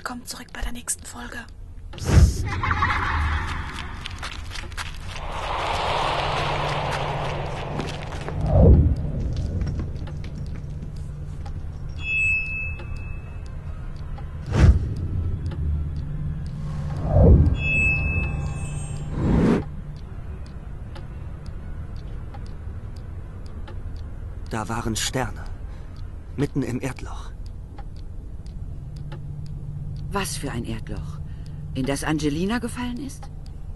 Willkommen zurück bei der nächsten Folge. Da waren Sterne. Mitten im Erdloch. Was für ein Erdloch? In das Angelina gefallen ist?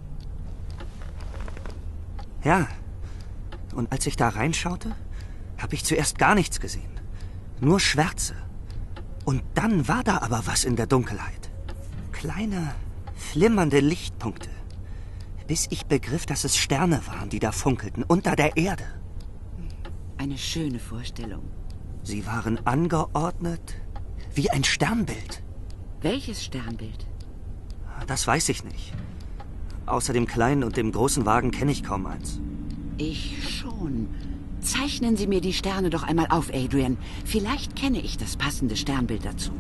Ja. Und als ich da reinschaute, habe ich zuerst gar nichts gesehen. Nur Schwärze. Und dann war da aber was in der Dunkelheit. Kleine, flimmernde Lichtpunkte. Bis ich begriff, dass es Sterne waren, die da funkelten, unter der Erde. Eine schöne Vorstellung. Sie waren angeordnet wie ein Sternbild. Welches Sternbild? Das weiß ich nicht. Außer dem kleinen und dem großen Wagen kenne ich kaum eins. Ich schon. Zeichnen Sie mir die Sterne doch einmal auf, Adrian. Vielleicht kenne ich das passende Sternbild dazu.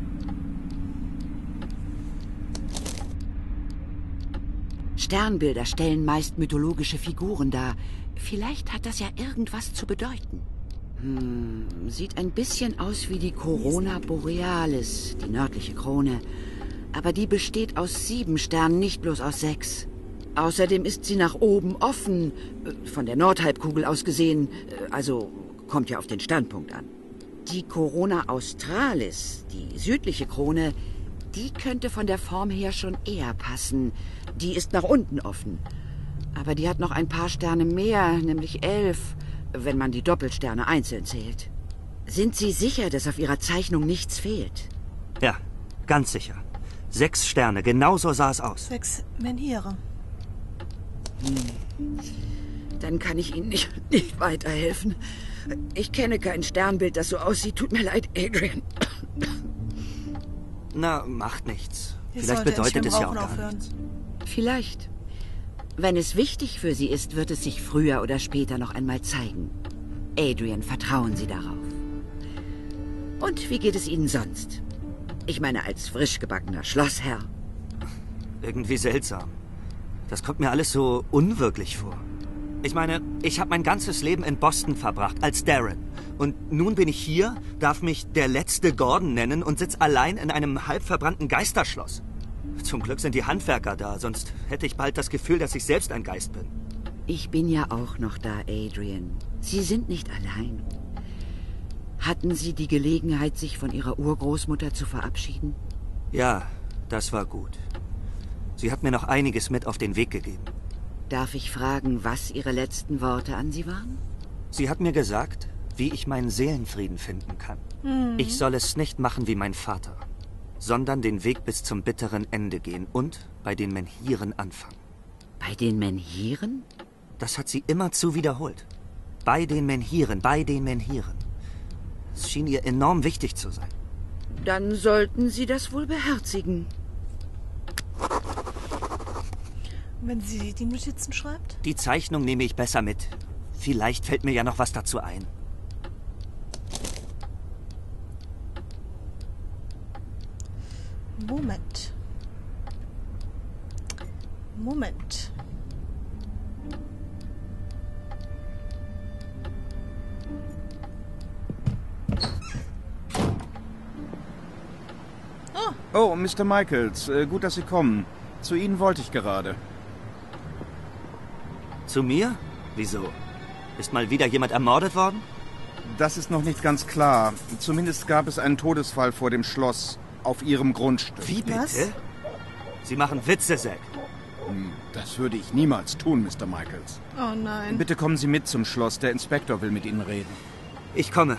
Sternbilder stellen meist mythologische Figuren dar. Vielleicht hat das ja irgendwas zu bedeuten. Sieht ein bisschen aus wie die Corona Borealis, die nördliche Krone. Aber die besteht aus 7 Sternen, nicht bloß aus 6. Außerdem ist sie nach oben offen, von der Nordhalbkugel aus gesehen. Also kommt ja auf den Standpunkt an. Die Corona Australis, die südliche Krone, die könnte von der Form her schon eher passen. Die ist nach unten offen. Aber die hat noch ein paar Sterne mehr, nämlich 11, wenn man die Doppelsterne einzeln zählt. Sind Sie sicher, dass auf Ihrer Zeichnung nichts fehlt? Ja, ganz sicher. 6 Sterne, genau so sah es aus. 6 Menhire. Dann kann ich Ihnen nicht weiterhelfen. Ich kenne kein Sternbild, das so aussieht. Tut mir leid, Adrian. Na, macht nichts. Ich Vielleicht sollte bedeutet endlich es mit ja dem auch Rauchen gar aufhören. nichts. Vielleicht. Wenn es wichtig für Sie ist, wird es sich früher oder später noch einmal zeigen. Adrian, vertrauen Sie darauf. Und wie geht es Ihnen sonst? Ich meine, als frisch gebackener Schlossherr. Irgendwie seltsam. Das kommt mir alles so unwirklich vor. Ich meine, ich habe mein ganzes Leben in Boston verbracht, als Darren. Und nun bin ich hier, darf mich der letzte Gordon nennen und sitz allein in einem halb verbrannten Geisterschloss. Zum Glück sind die Handwerker da, sonst hätte ich bald das Gefühl, dass ich selbst ein Geist bin. Ich bin ja auch noch da, Adrian. Sie sind nicht allein. Hatten Sie die Gelegenheit, sich von Ihrer Urgroßmutter zu verabschieden? Ja, das war gut. Sie hat mir noch einiges mit auf den Weg gegeben. Darf ich fragen, was Ihre letzten Worte an Sie waren? Sie hat mir gesagt, wie ich meinen Seelenfrieden finden kann. Ich soll es nicht machen wie mein Vater, sondern den Weg bis zum bitteren Ende gehen und bei den Menhiren anfangen. Bei den Menhiren? Das hat sie immerzu wiederholt. Bei den Menhiren, bei den Menhiren. Es schien ihr enorm wichtig zu sein. Dann sollten Sie das wohl beherzigen. Wenn sie die Notizen schreibt? Die Zeichnung nehme ich besser mit. Vielleicht fällt mir ja noch was dazu ein. Moment. Oh, Mr. Michaels, gut, dass Sie kommen. Zu Ihnen wollte ich gerade. Zu mir? Wieso? Ist mal wieder jemand ermordet worden? Das ist noch nicht ganz klar. Zumindest gab es einen Todesfall vor dem Schloss auf Ihrem Grundstück. Wie bitte? Was? Sie machen Witze, Zack. Das würde ich niemals tun, Mr. Michaels. Oh nein. Bitte kommen Sie mit zum Schloss. Der Inspektor will mit Ihnen reden. Ich komme.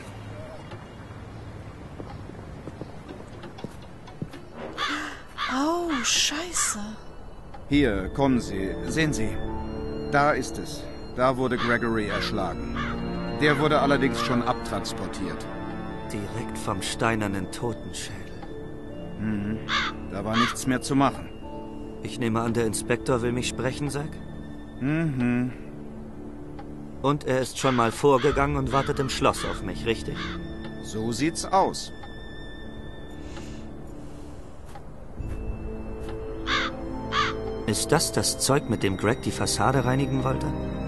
Oh, scheiße. Hier, kommen Sie. Sehen Sie. Da ist es. Da wurde Gregory erschlagen. Der wurde allerdings schon abtransportiert. Direkt vom steinernen Totenschädel. Da war nichts mehr zu machen. Ich nehme an, der Inspektor will mich sprechen, Zack? Und er ist schon mal vorgegangen und wartet im Schloss auf mich, richtig? So sieht's aus. Ist das Zeug, mit dem Greg die Fassade reinigen wollte?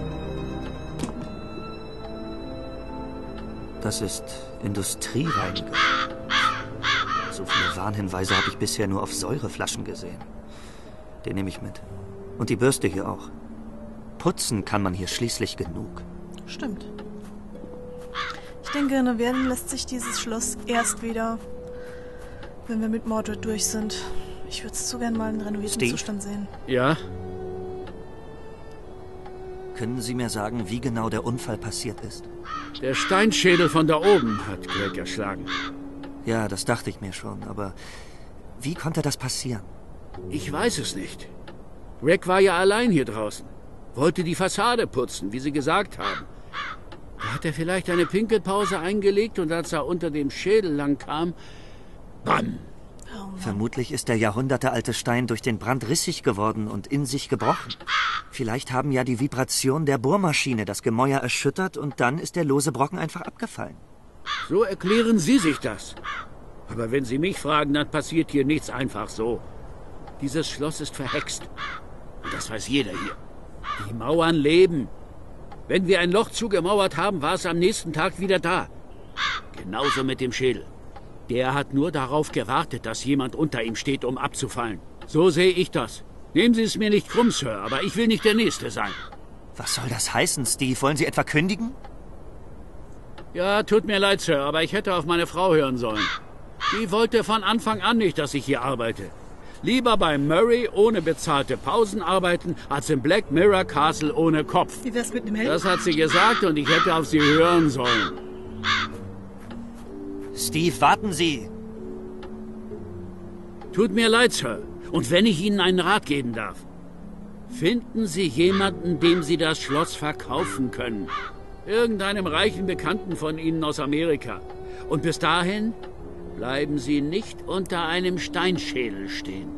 Das ist Industriereinigung. So viele Warnhinweise habe ich bisher nur auf Säureflaschen gesehen. Den nehme ich mit. Und die Bürste hier auch. Putzen kann man hier schließlich genug. Stimmt. Ich denke, renovieren lässt sich dieses Schloss erst wieder, wenn wir mit Mordred durch sind. Ich würde es zu gern mal in renoviertem Steve? Zustand sehen. Ja? Können Sie mir sagen, wie genau der Unfall passiert ist? Der Steinschädel von da oben hat Greg erschlagen. Ja, das dachte ich mir schon, aber wie konnte das passieren? Ich weiß es nicht. Greg war ja allein hier draußen. Wollte die Fassade putzen, wie Sie gesagt haben. Da hat er vielleicht eine Pinkelpause eingelegt und als er unter dem Schädel lang kam, bam! Oh Mann. Vermutlich ist der jahrhundertealte Stein durch den Brand rissig geworden und in sich gebrochen. Vielleicht haben ja die Vibrationen der Bohrmaschine das Gemäuer erschüttert und dann ist der lose Brocken einfach abgefallen. So erklären Sie sich das. Aber wenn Sie mich fragen, dann passiert hier nichts einfach so. Dieses Schloss ist verhext. Und das weiß jeder hier. Die Mauern leben. Wenn wir ein Loch zugemauert haben, war es am nächsten Tag wieder da. Genauso mit dem Schädel. Der hat nur darauf gewartet, dass jemand unter ihm steht, um abzufallen. So sehe ich das. Nehmen Sie es mir nicht krumm, Sir, aber ich will nicht der Nächste sein. Was soll das heißen, Steve? Wollen Sie etwa kündigen? Ja, tut mir leid, Sir, aber ich hätte auf meine Frau hören sollen. Die wollte von Anfang an nicht, dass ich hier arbeite. Lieber bei Murray ohne bezahlte Pausen arbeiten, als im Black Mirror Castle ohne Kopf. Wie wär's mit einem Helm? Das hat sie gesagt und ich hätte auf sie hören sollen. Steve, warten Sie! Tut mir leid, Sir. Und wenn ich Ihnen einen Rat geben darf. Finden Sie jemanden, dem Sie das Schloss verkaufen können. Irgendeinem reichen Bekannten von Ihnen aus Amerika. Und bis dahin bleiben Sie nicht unter einem Steinschädel stehen.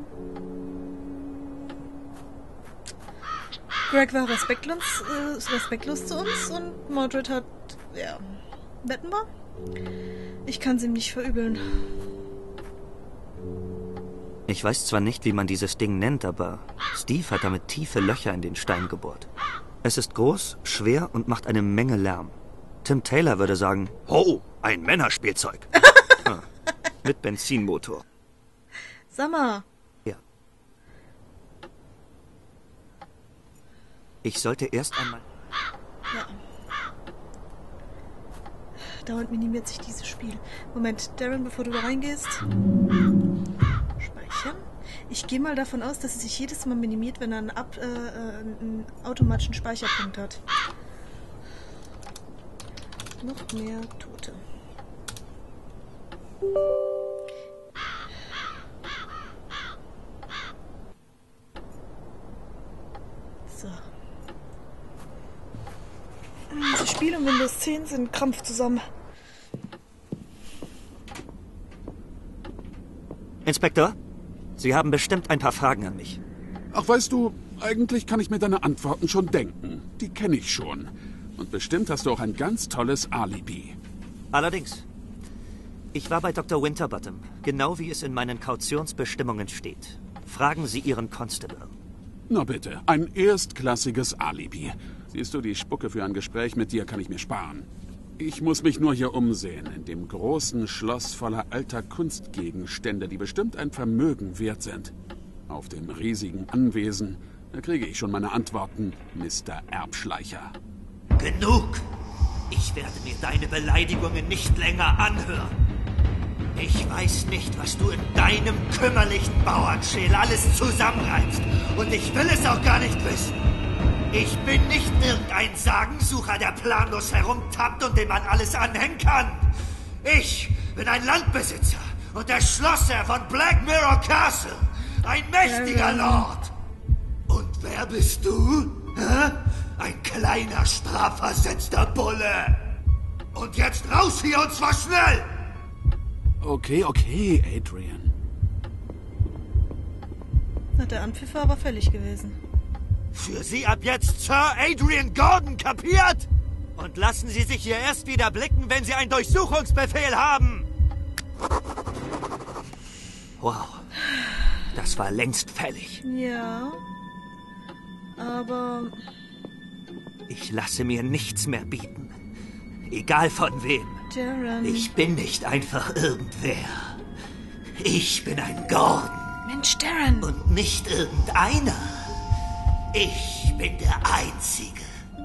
Greg war respektlos zu uns und Mordred hat, ja, wetten wir? Ich kann's ihm nicht verübeln. Ich weiß zwar nicht, wie man dieses Ding nennt, aber Steve hat damit tiefe Löcher in den Stein gebohrt. Es ist groß, schwer und macht eine Menge Lärm. Tim Taylor würde sagen, oh, ein Männerspielzeug. Mit Benzinmotor. Sag mal, Ja. Ich sollte erst einmal... dauernd minimiert sich dieses Spiel. Moment, Darren, bevor du da reingehst. Speichern. Ich gehe mal davon aus, dass es sich jedes Mal minimiert, wenn er einen automatischen Speicherpunkt hat. Noch mehr Tote. So. Diese Spiele und Windows 10 sind Krampf zusammen. Inspektor, Sie haben bestimmt ein paar Fragen an mich. Ach, weißt du, eigentlich kann ich mir deine Antworten schon denken. Die kenne ich schon. Und bestimmt hast du auch ein ganz tolles Alibi. Allerdings. Ich war bei Dr. Winterbottom, genau wie es in meinen Kautionsbestimmungen steht. Fragen Sie Ihren Constable. Na bitte, ein erstklassiges Alibi. Siehst du, die Spucke für ein Gespräch mit dir kann ich mir sparen. Ich muss mich nur hier umsehen, in dem großen Schloss voller alter Kunstgegenstände, die bestimmt ein Vermögen wert sind. Auf dem riesigen Anwesen, da kriege ich schon meine Antworten, Mr. Erbschleicher. Genug! Ich werde mir deine Beleidigungen nicht länger anhören. Ich weiß nicht, was du in deinem kümmerlichen Bauernschädel alles zusammenreibst. Und ich will es auch gar nicht wissen. Ich bin nicht irgendein Sagensucher, der planlos herumtappt und dem man alles anhängen kann. Ich bin ein Landbesitzer und der Schlosser von Black Mirror Castle. Ein mächtiger Lord. Und wer bist du? Hä? Ein kleiner, strafversetzter Bulle. Und jetzt raus hier und zwar schnell! Okay, Adrian. Na, der Anpfiff war aber fällig gewesen. Für Sie ab jetzt Sir Adrian Gordon, kapiert? Und lassen Sie sich hier erst wieder blicken, wenn Sie einen Durchsuchungsbefehl haben. Wow, das war längst fällig. Ja, Aber Ich lasse mir nichts mehr bieten. Egal von wem. Darren... Ich bin nicht einfach irgendwer. Ich bin ein Gordon. Mensch, Darren! Und nicht irgendeiner. Ich bin der Einzige.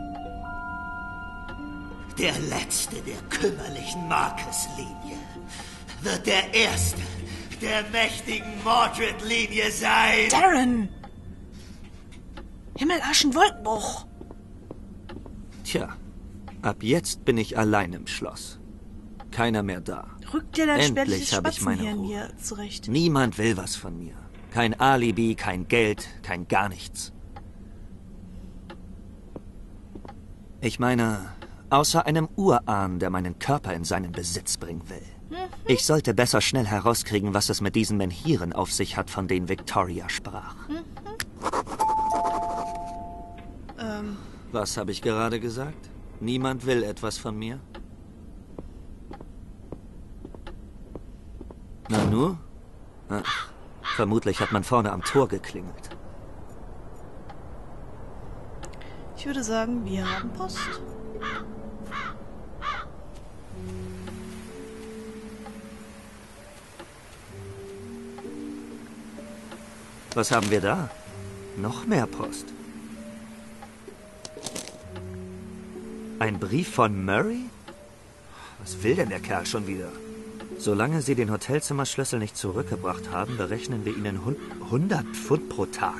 Der Letzte der kümmerlichen Marcus-Linie wird der Erste der mächtigen Mordred-Linie sein. Darren! Himmel, Aschen, Wolkenbruch! Tja, ab jetzt bin ich allein im Schloss. Keiner mehr da. Rück dir dein Endlich spärliches habe ich meine Spatzenhirn Ruhe. hier zurecht. Niemand will was von mir. Kein Alibi, kein Geld, kein gar nichts. Ich meine, außer einem Urahn, der meinen Körper in seinen Besitz bringen will. Ich sollte besser schnell herauskriegen, was es mit diesen Menhiren auf sich hat, von denen Victoria sprach. Was habe ich gerade gesagt? Niemand will etwas von mir? Nanu? Ach, vermutlich hat man vorne am Tor geklingelt. Ich würde sagen, wir haben Post. Was haben wir da? Noch mehr Post. Ein Brief von Murray? Was will denn der Kerl schon wieder? Solange Sie den Hotelzimmerschlüssel nicht zurückgebracht haben, berechnen wir Ihnen 100 Pfund pro Tag.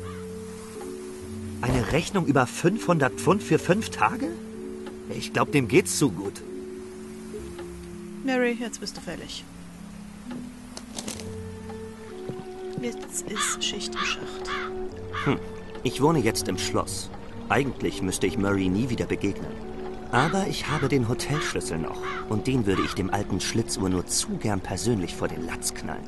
Eine Rechnung über 500 Pfund für 5 Tage? Ich glaube, dem geht's zu gut. Mary, jetzt bist du fällig. Jetzt ist Schicht im Schacht. Ich wohne jetzt im Schloss. Eigentlich müsste ich Murray nie wieder begegnen. Aber ich habe den Hotelschlüssel noch. Und den würde ich dem alten Schlitzohr nur zu gern persönlich vor den Latz knallen.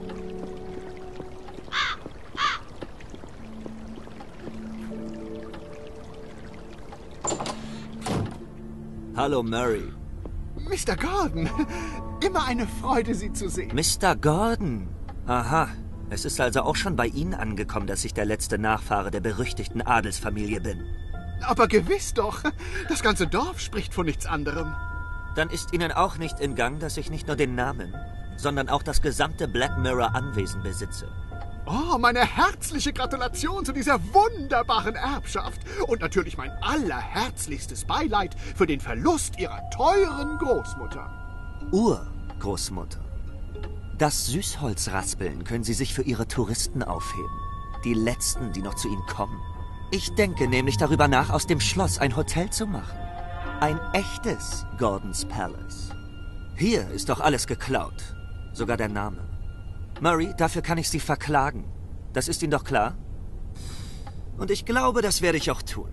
Hallo, Murray. Mr. Gordon, immer eine Freude, Sie zu sehen. Mr. Gordon. Aha. Es ist also auch schon bei Ihnen angekommen, dass ich der letzte Nachfahre der berüchtigten Adelsfamilie bin. Aber gewiss doch. Das ganze Dorf spricht von nichts anderem. Dann ist Ihnen auch nicht in Gang, dass ich nicht nur den Namen, sondern auch das gesamte Black Mirror Anwesen besitze. Oh, meine herzliche Gratulation zu dieser wunderbaren Erbschaft. Und natürlich mein allerherzlichstes Beileid für den Verlust Ihrer teuren Großmutter. Urgroßmutter. Das Süßholzraspeln können Sie sich für Ihre Touristen aufheben. Die letzten, die noch zu Ihnen kommen. Ich denke nämlich darüber nach, aus dem Schloss ein Hotel zu machen. Ein echtes Gordon's Palace. Hier ist doch alles geklaut. Sogar der Name. Murray, dafür kann ich Sie verklagen. Das ist Ihnen doch klar? Und ich glaube, das werde ich auch tun.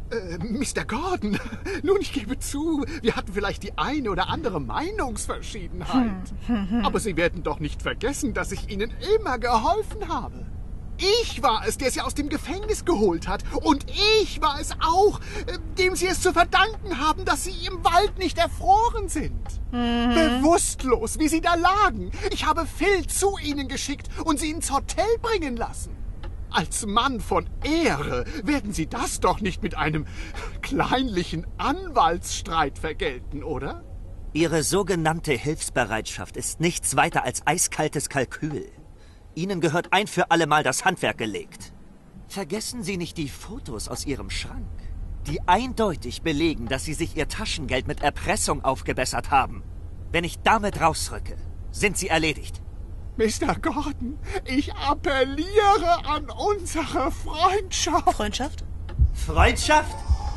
Mr. Gordon, nun, ich gebe zu, wir hatten vielleicht die eine oder andere Meinungsverschiedenheit. Aber Sie werden doch nicht vergessen, dass ich Ihnen immer geholfen habe. Ich war es, der Sie aus dem Gefängnis geholt hat. Und ich war es auch, dem Sie es zu verdanken haben, dass Sie im Wald nicht erfroren sind. Bewusstlos, wie Sie da lagen. Ich habe Phil zu Ihnen geschickt und Sie ins Hotel bringen lassen. Als Mann von Ehre werden Sie das doch nicht mit einem kleinlichen Anwaltsstreit vergelten, oder? Ihre sogenannte Hilfsbereitschaft ist nichts weiter als eiskaltes Kalkül. Ihnen gehört ein für alle Mal das Handwerk gelegt. Vergessen Sie nicht die Fotos aus Ihrem Schrank, die eindeutig belegen, dass Sie sich Ihr Taschengeld mit Erpressung aufgebessert haben. Wenn ich damit rausrücke, sind Sie erledigt. Mr. Gordon, ich appelliere an unsere Freundschaft. Freundschaft? Freundschaft?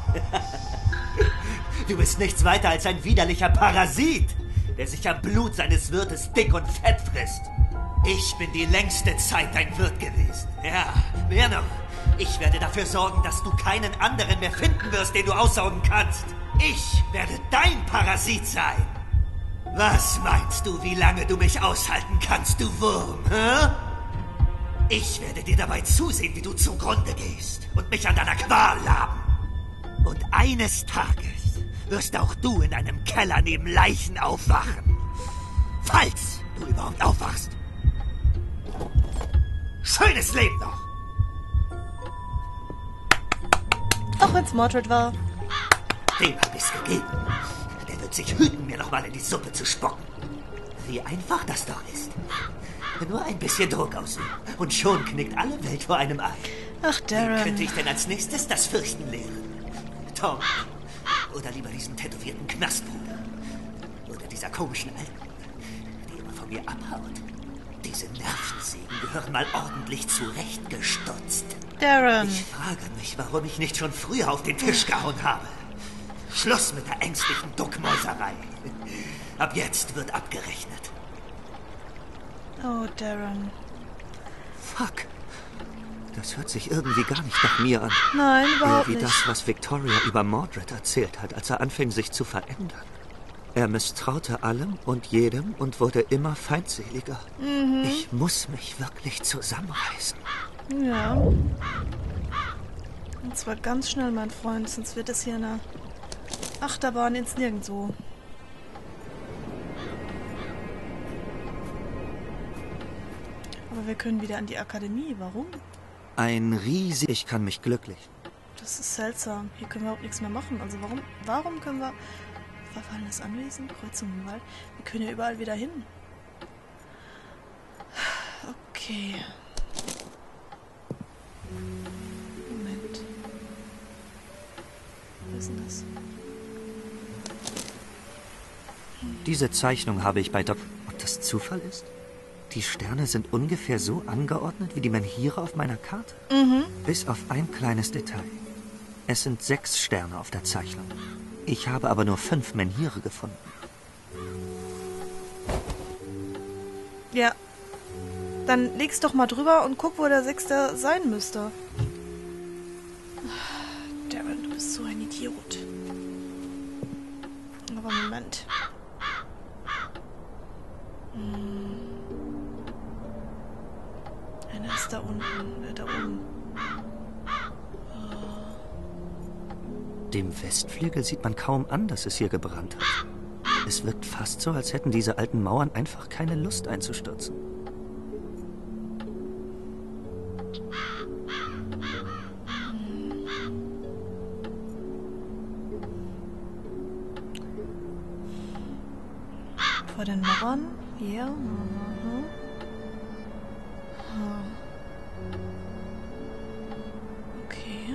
Du bist nichts weiter als ein widerlicher Parasit, der sich am Blut seines Wirtes dick und fett frisst. Ich bin die längste Zeit dein Wirt gewesen. Ja, mehr noch. Ich werde dafür sorgen, dass du keinen anderen mehr finden wirst, den du aussaugen kannst. Ich werde dein Parasit sein. Was meinst du, wie lange du mich aushalten kannst, du Wurm, hä? Ich werde dir dabei zusehen, wie du zugrunde gehst und mich an deiner Qual laben. Und eines Tages wirst auch du in einem Keller neben Leichen aufwachen. Falls du überhaupt aufwachst. Schönes Leben noch! Auch wenn's Mordred war. Dem hab ich's gegeben. Der wird sich hüten, mir nochmal in die Suppe zu spucken. Wie einfach das doch ist. Nur ein bisschen Druck ausüben. Und schon knickt alle Welt vor einem ein. Ach, Darren. Wie könnte ich denn als nächstes das Fürchten lehren? Tom? Oder lieber diesen tätowierten Knastbruder? Oder dieser komischen Alten, die immer von mir abhaut? Diese Nervensägen gehören mal ordentlich zurechtgestutzt. Darren. Ich frage mich, warum ich nicht schon früher auf den Tisch gehauen habe. Schluss mit der ängstlichen Duckmäuserei. Ab jetzt wird abgerechnet. Oh, Darren. Fuck. Das hört sich irgendwie gar nicht nach mir an. Nein, überhaupt Wie nicht. das, was Victoria über Mordred erzählt hat, als er anfing, sich zu verändern. Er misstraute allem und jedem und wurde immer feindseliger. Ich muss mich wirklich zusammenreißen. Ja. Und zwar ganz schnell, mein Freund, sonst wird es hier eine Achterbahn ins Nirgendwo. Aber wir können wieder an die Akademie. Warum? Ich kann mich glücklich. Das ist seltsam. Hier können wir überhaupt nichts mehr machen. Also warum können wir... Verfallenes Anwesen, Kreuzung im Wald. Wir können ja überall wieder hin. Okay. Moment. Wo ist denn das? Diese Zeichnung habe ich bei Ob das Zufall ist? Die Sterne sind ungefähr so angeordnet wie die Menhire auf meiner Karte. Bis auf ein kleines Detail. Es sind 6 Sterne auf der Zeichnung. Ich habe aber nur 5 Menhire gefunden. Ja. Dann leg's doch mal drüber und guck, wo der 6. sein müsste. Darren, du bist so ein Idiot. Aber Moment. Einer ist da unten, da oben. Dem Westflügel sieht man kaum an, dass es hier gebrannt hat. Es wirkt fast so, als hätten diese alten Mauern einfach keine Lust einzustürzen. Vor den Mauern? Hier? Okay.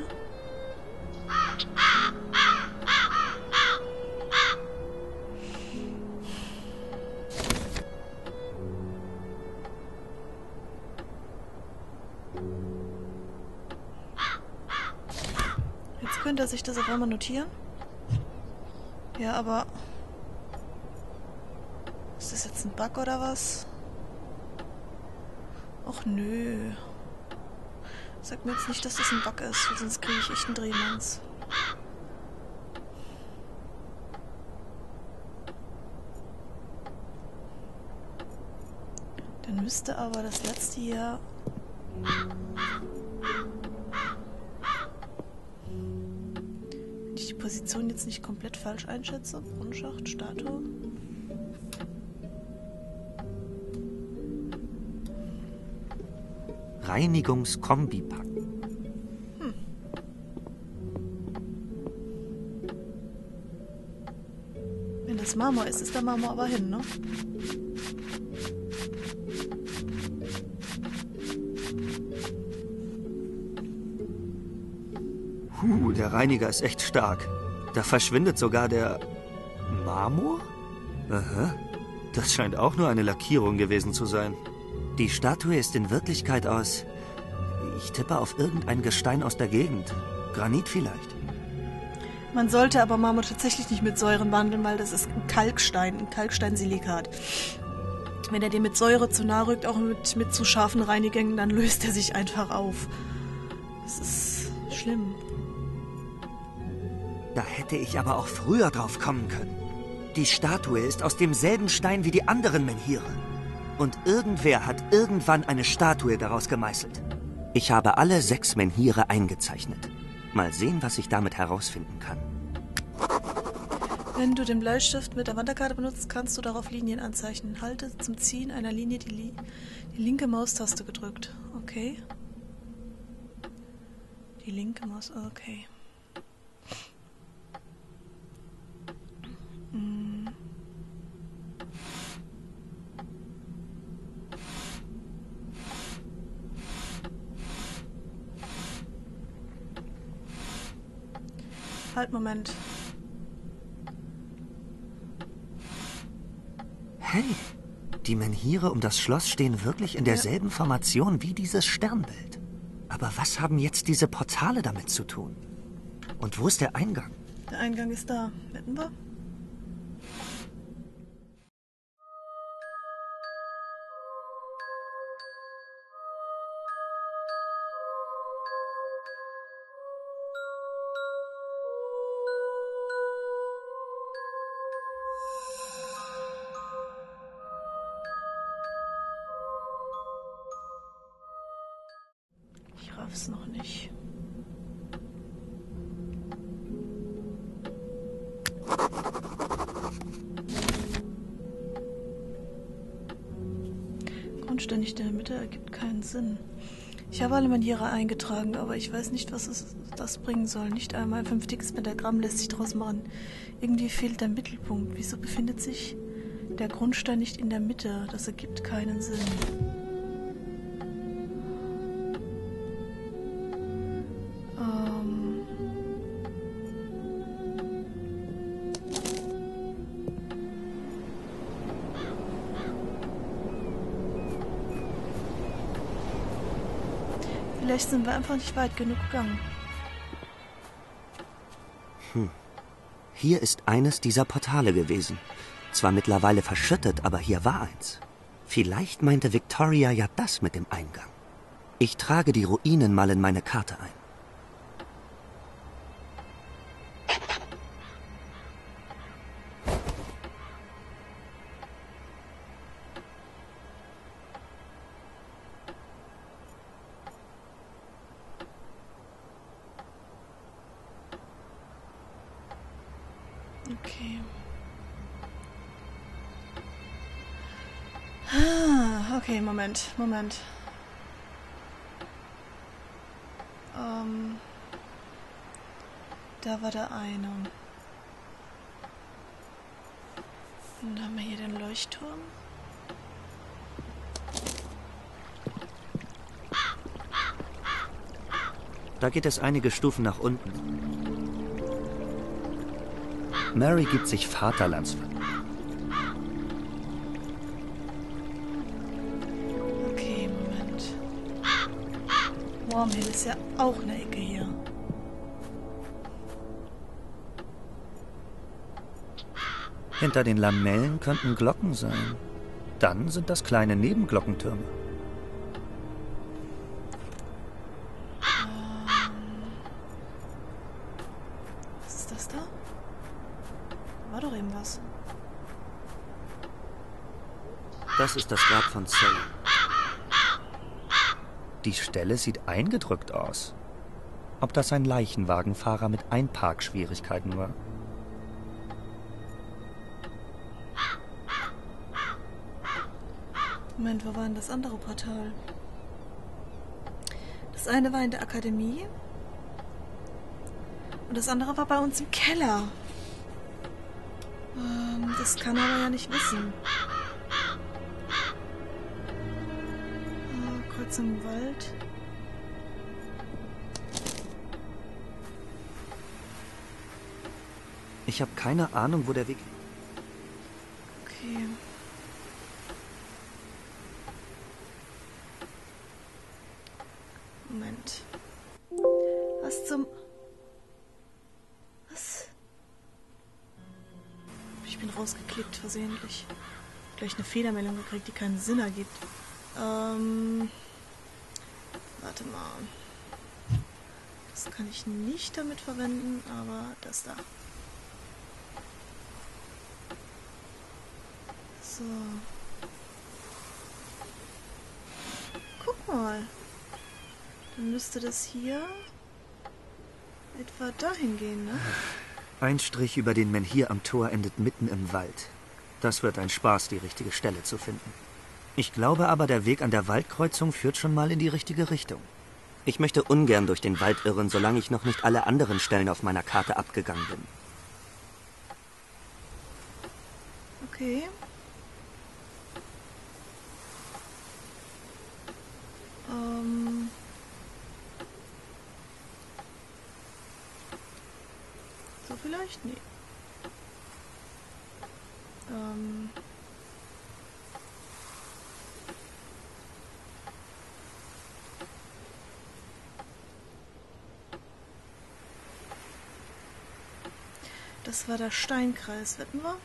Jetzt könnte er sich das auf einmal notieren. Ja, aber... Ist das jetzt ein Bug oder was? Och nö. Sag mir jetzt nicht, dass das ein Bug ist, sonst kriege ich echt einen Drehmanns. Dann müsste aber das letzte hier... Wenn ich die Position jetzt nicht komplett falsch einschätze. Brunnenschacht, Statue. Reinigungskombipack. Wenn das Marmor ist, ist der Marmor aber hin, ne? Der Reiniger ist echt stark. Da verschwindet sogar der... Marmor? Aha. Das scheint auch nur eine Lackierung gewesen zu sein. Die Statue ist in Wirklichkeit aus... Ich tippe auf irgendein Gestein aus der Gegend. Granit vielleicht. Man sollte aber Marmor tatsächlich nicht mit Säuren behandeln, weil das ist ein Kalksteinsilikat. Wenn er dem mit Säure zu nahe rückt, auch mit zu scharfen Reinigungen, dann löst er sich einfach auf. Das ist schlimm. Da hätte ich aber auch früher drauf kommen können. Die Statue ist aus demselben Stein wie die anderen Menhire. Und irgendwer hat irgendwann eine Statue daraus gemeißelt. Ich habe alle 6 Menhire eingezeichnet. Mal sehen, was ich damit herausfinden kann. Wenn du den Bleistift mit der Wanderkarte benutzt, kannst du darauf Linien anzeichnen. Halte zum Ziehen einer Linie die linke Maustaste gedrückt. Okay. Die linke Maus... Okay. Halt, Moment. Hey, die Menhire um das Schloss stehen wirklich in derselben Formation wie dieses Sternbild. Aber was haben jetzt diese Portale damit zu tun? Und wo ist der Eingang? Der Eingang ist da. Wetten wir? Ich raff's noch nicht. Grundständig in der Mitte ergibt keinen Sinn. Ich habe alle Menhire eingetragen, aber ich weiß nicht, was das bringen soll. Nicht einmal 5 dickes Pentagramm lässt sich draus machen. Irgendwie fehlt der Mittelpunkt. Wieso befindet sich der Grundstein nicht in der Mitte? Das ergibt keinen Sinn. Vielleicht sind wir einfach nicht weit genug gegangen. Hier ist eines dieser Portale gewesen. Zwar mittlerweile verschüttet, aber hier war eins. Vielleicht meinte Victoria ja das mit dem Eingang. Ich trage die Ruinen mal in meine Karte ein. Okay. Okay, Moment. Da war der eine. Und dann haben wir hier den Leuchtturm. Da geht es einige Stufen nach unten. Mary gibt sich Vaterlandsverlust. Okay, Moment. Wormhill ist ja auch eine Ecke hier. Hinter den Lamellen könnten Glocken sein. Dann sind das kleine Nebenglockentürme. Was ist das da? War doch eben was. Das ist das Grab von Zell. Die Stelle sieht eingedrückt aus. Ob das ein Leichenwagenfahrer mit Einparkschwierigkeiten war? Moment, wo war denn das andere Portal? Das eine war in der Akademie. Und das andere war bei uns im Keller. Das kann er aber ja nicht wissen. Kreuz im Wald. Ich habe keine Ahnung, wo der Weg... Okay. Moment. Was zum... Was? Ich bin rausgeklickt, versehentlich. Gleich eine Fehlermeldung gekriegt, die keinen Sinn ergibt. Warte mal. Das kann ich nicht damit verwenden, aber das da. So. Guck mal. Dann müsste das hier etwa dahin gehen, ne? Ein Strich über den Menhir am Tor endet mitten im Wald. Das wird ein Spaß, die richtige Stelle zu finden. Ich glaube aber, der Weg an der Waldkreuzung führt schon mal in die richtige Richtung. Ich möchte ungern durch den Wald irren, solange ich noch nicht alle anderen Stellen auf meiner Karte abgegangen bin. Okay. vielleicht? Nee. Das war der Steinkreis, wetten wir?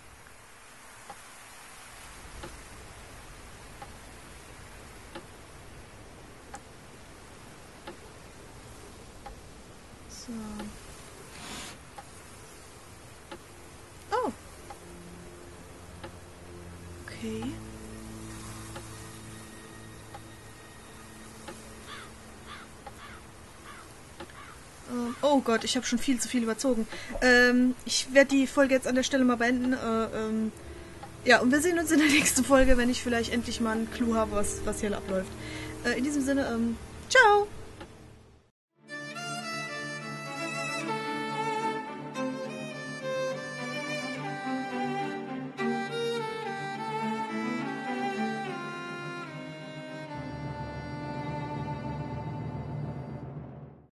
So. Oh. Okay. Oh Gott, ich habe schon viel zu viel überzogen. Ich werde die Folge jetzt an der Stelle mal beenden. Ja, und wir sehen uns in der nächsten Folge, wenn ich vielleicht endlich mal einen Clou habe, was hier abläuft. In diesem Sinne, ciao!